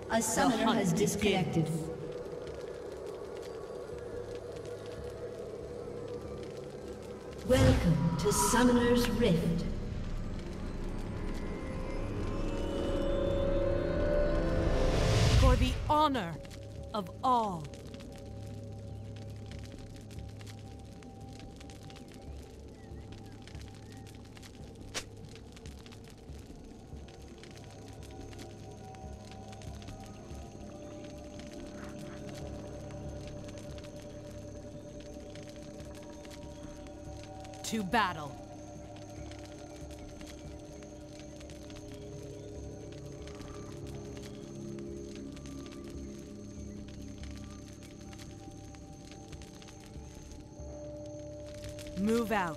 A summoner has disconnected. Welcome to Summoner's Rift. For the honor of all. To battle. Move out.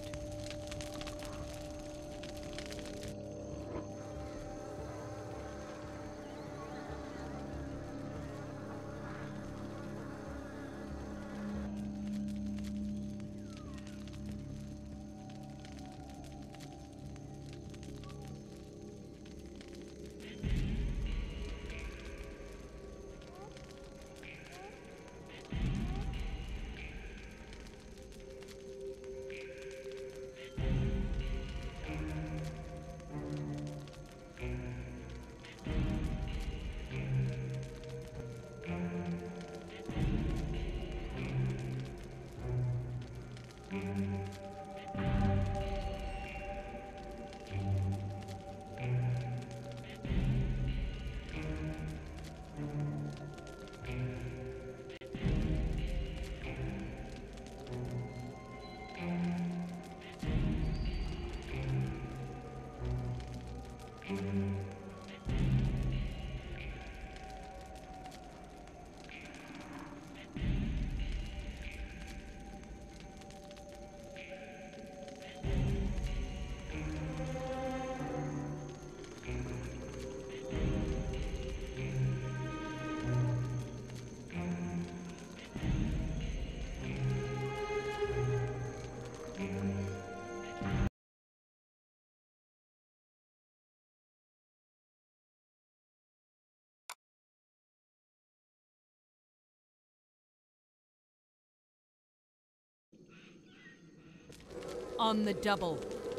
On the double.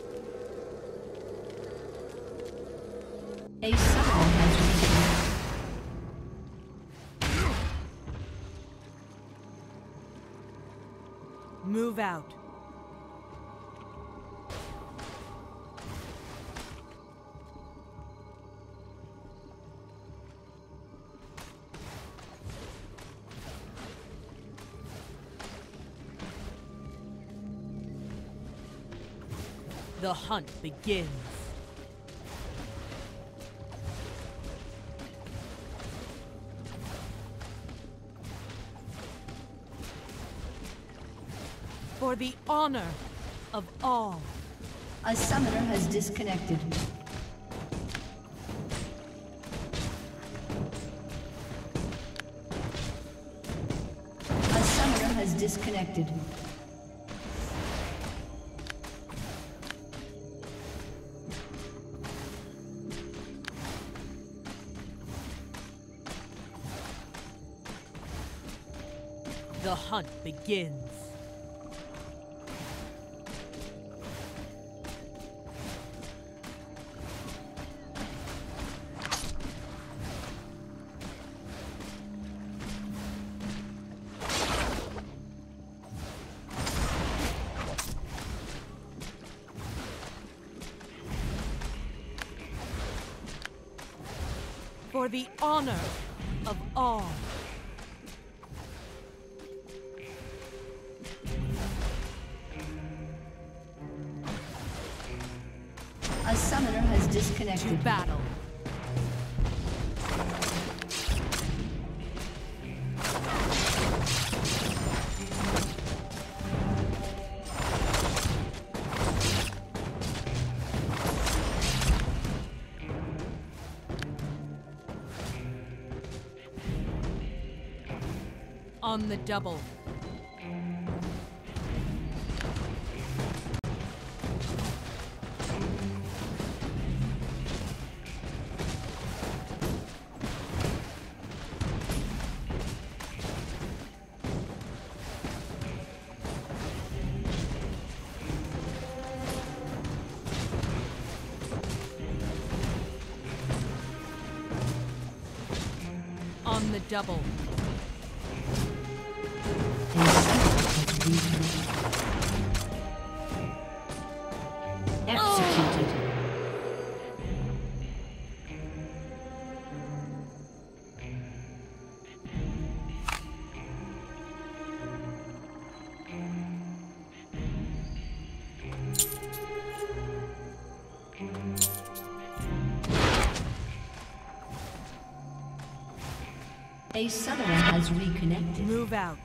A summoner has been. Move out. The hunt begins. For the honor of all. A summoner has disconnected. A summoner has disconnected. The hunt begins. For the honor of all. A summoner has disconnected. To battle. On the double. on the double. A summoner has reconnected. Executed. A summoner has reconnected. Move out.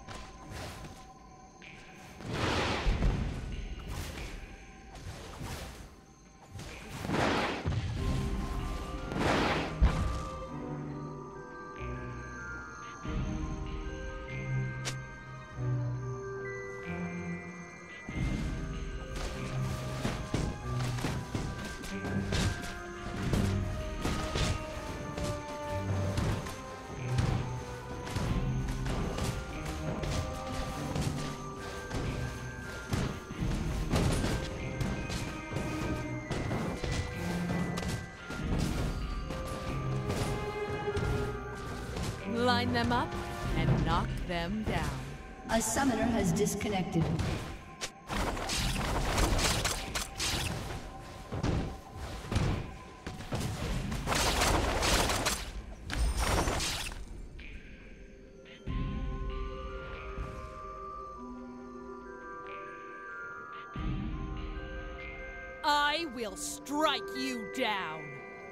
Line them up and knock them down. A summoner has disconnected. I will strike you down.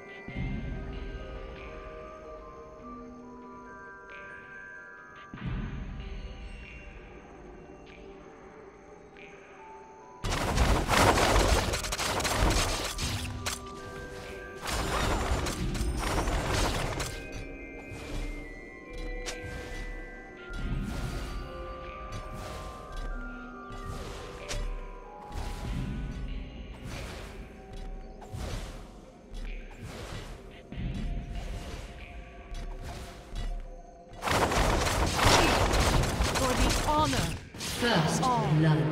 Honor. First blood.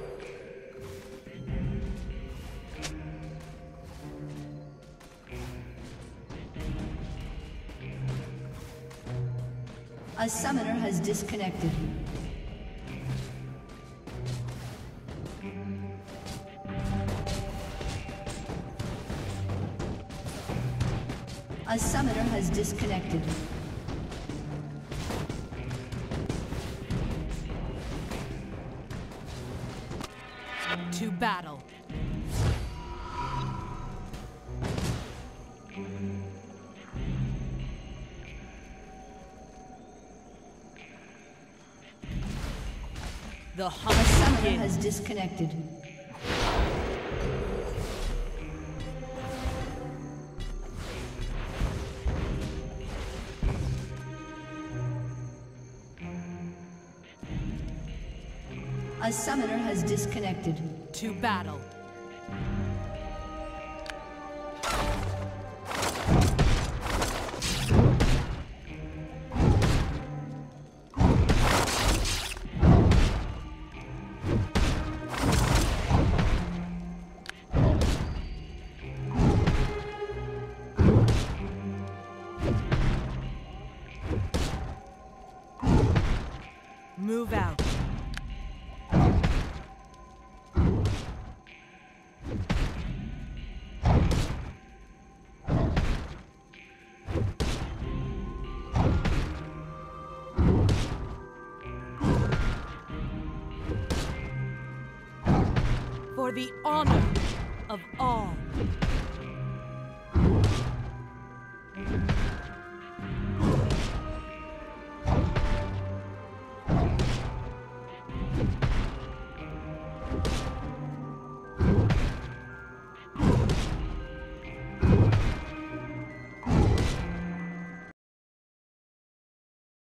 A summoner has disconnected. A summoner has disconnected. To battle. The hunt summoner has disconnected. A summoner has disconnected. To battle. Move out. For the honor of all.